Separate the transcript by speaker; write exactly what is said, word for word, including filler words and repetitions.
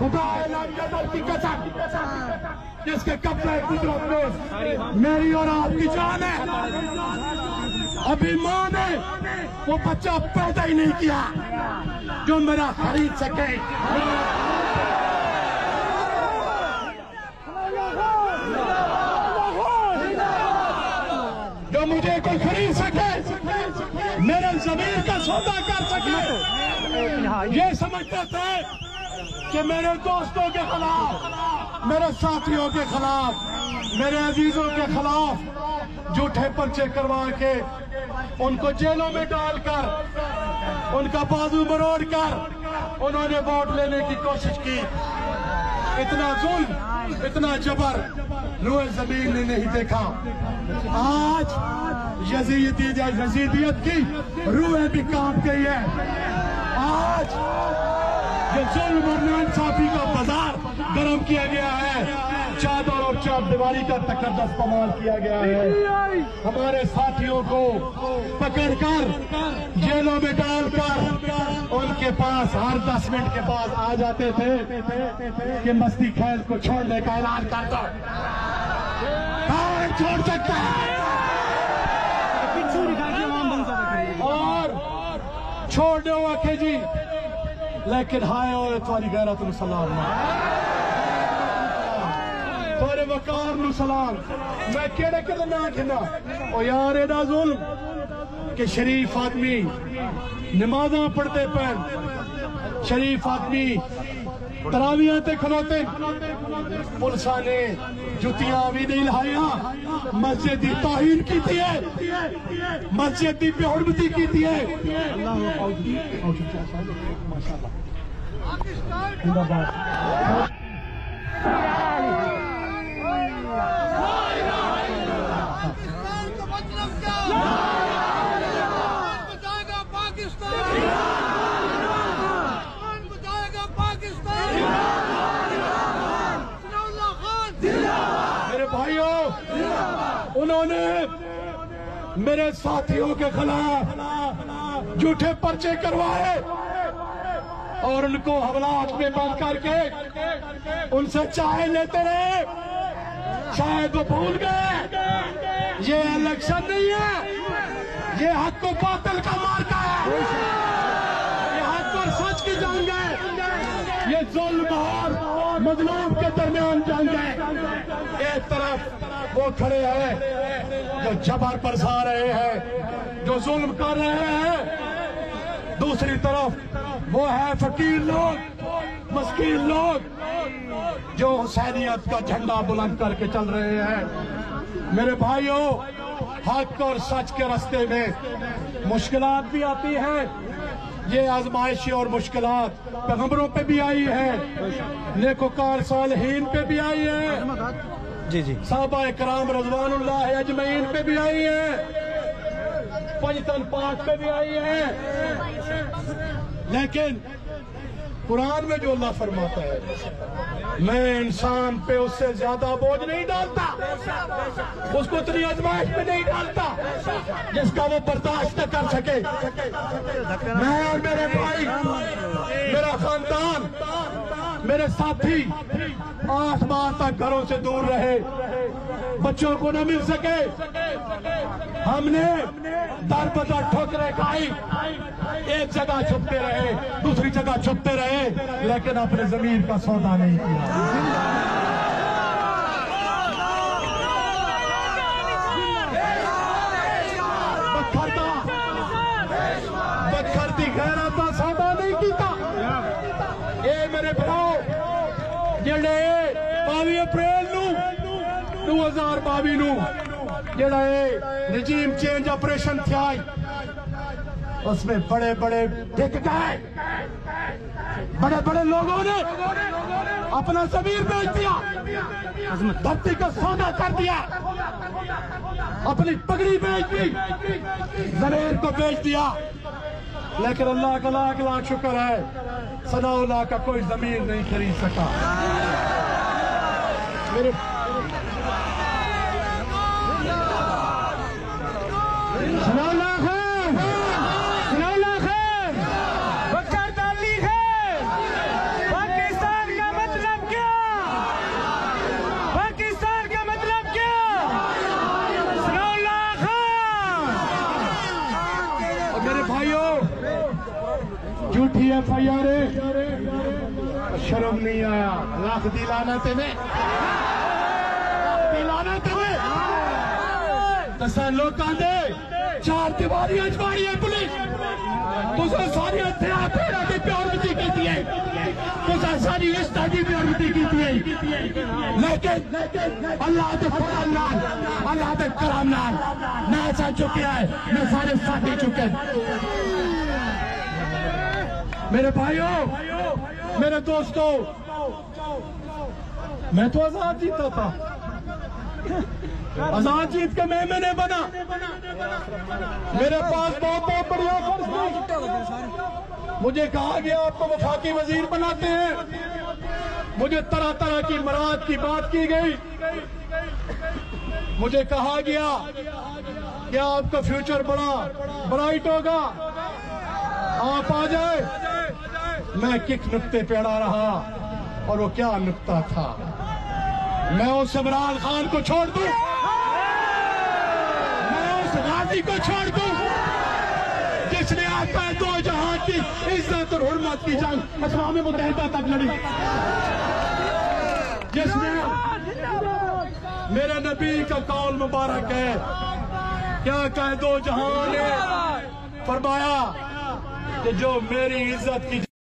Speaker 1: खुदा की कसम जिसके कपड़े कुदरत में मेरी और आपकी जान है, अभी मां ने वो बच्चा पैदा ही नहीं किया जो मेरा खरीद सके। जो मुझे कोई खरीद सके, मेरे जमीन का सौदा कर सके, ये समझते थे कि मेरे दोस्तों के खिलाफ, मेरे साथियों के खिलाफ, मेरे अजीजों के खिलाफ झूठे पर्चे करवा के उनको जेलों में डालकर उनका बाजू मरोड़ कर उन्होंने वोट लेने की कोशिश की। इतना जुल्म, इतना जबर रूए जमीन ने नहीं देखा। आज यजीदी यजीदियत की रूह भी कांप गई है। आज जो जुल्म और नाइंसाफी का बाजार गर्म किया गया है, चादर और चार दीवारी का तकद्दस इस्तेमाल किया गया है। हमारे साथियों को पकड़कर जेलों में डालकर उनके पास हर दस मिनट के बाद आ जाते थे कि मस्ती खैल को छोड़ने का ऐलान कर दो। कौन छोड़ सकता है? और छोड़ दो आखे जी, लेकिन हाय और तुम्हारी गैरत नु सलाम, तुम्हारे वकार नु सलाम। मैं केड़े केड़े ना कहना ओ यार, एडा जुल्म कि शरीफ आदमी नमाजा पढ़ते पे, शरीफ आदमी तरावियां ते खलोते, पुलिसा ने जुतियां भी नहीं लाया, मस्जिद की तौहीन की थी है, मस्जिद की बेहुरमती की थी है। उन्होंने मेरे साथियों के खिलाफ झूठे पर्चे करवाए और उनको हवालात में बंद करके उनसे चाहे लेते रहे। शायद वो भूल गए ये इलेक्शन नहीं है, ये हक को बातिल का मार्का है, ये हक और सच की जंग है, ये जुल्म और मजलूम के दरमियान जंग है। एक तरफ वो खड़े हैं जो जबर बरसा रहे हैं, जो जुल्म कर रहे हैं, दूसरी तरफ वो है फकीर लोग, मस्कीन लोग जो हुसैनियत का झंडा बुलंद करके चल रहे हैं। मेरे भाइयों, हक और सच के रास्ते में मुश्किलात भी आती हैं। ये आजमाइशी और मुश्किलात पैगंबरों पे भी आई है, नेकोकार सालहीन पे भी आई है, जी जी साहबा इकराम रज़वानुल्लाह अजमईन पे भी आई है, पंजतन पाक पे भी आई है। लेकिन कुरान में जो अल्लाह फरमाता है, मैं इंसान पे उससे ज्यादा बोझ नहीं डालता, उसको इतनी आजमाइश में नहीं डालता जिसका वो बर्दाश्त न कर सके। मैं और मेरे भाई, मेरा खानदान, मेरे साथी आठ माह तक घरों से दूर रहे, बच्चों को न मिल सके, हमने दर बदर ठोकरें खाई, एक जगह छुपते रहे, दूसरी जगह छुपते रहे, लेकिन अपने जमीन का सौदा नहीं किया। बदखरती गैरत का सौदा नहीं किया। ये मेरे भराओ जेड़े बावी अप्रैल दो हजार बावी जेड़ा रिजीम चेंज ऑपरेशन था, उसमें बड़े बड़े दिख गए, बड़े बड़े लोगों ने अपना जमीन बेच दिया, धरती का सौदा कर दिया, अपनी पगड़ी बेच दी, जमीन को बेच दिया। लेकिन अल्लाह का लाख लाख शुक्र है, सनाउल्लाह का कोई जमीन नहीं खरीद सका। मेरे सनाउल्लाह है, सनाउल्लाह है, बकर डाली है, पाकिस्तान का एफ आई आर शर्म नहीं आया लाख दिलाना तेने दिलाना तेने दसा लोग दे चार दीवारी अजवाड़ी है पुलिस तुझे सारी हथियार फेरा की प्योरमिटी की है तुझे सारी रिश्ता की प्योरमिटी की है लेकिन अल्लाह के फजल नाल अल्लाह के करम नाल मैं सा चुके है मैं सारे साथी चुके मेरे भाइयों मेरे दोस्तों मैं तो आजाद जीता था आजाद जीत के मैं मैंने बना मेरे पास बहुत बहुत बड़ी ऑफर्स थी मुझे कहा गया आपको वफाकी वजीर बनाते हैं मुझे तरह तरह की मराद की बात की गई मुझे कहा गया कि आपका फ्यूचर बड़ा ब्राइट होगा आप आ जाए मैं किक नुक्ते पे अड़ा रहा और वो क्या नुक्ता था मैं उस इमरान खान को छोड़ दूं मैं उस गाजी को छोड़ दूं जिसने आपका दो जहां की इज्जत और हुर्मत की जंग अक़वाम मुत्तहिदा तक लड़ी जिसने मेरे नबी का कौल मुबारक है क्या कह दो जहां ने फरमाया कि जो मेरी इज्जत की